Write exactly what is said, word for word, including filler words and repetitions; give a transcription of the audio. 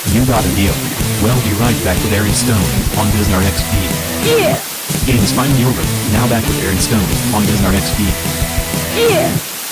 You got a deal. Well, be right back with Aaron Stone on disnar X P. Yeah! Game is finally over. Now back with Aaron Stone on disnar X P. Yeah!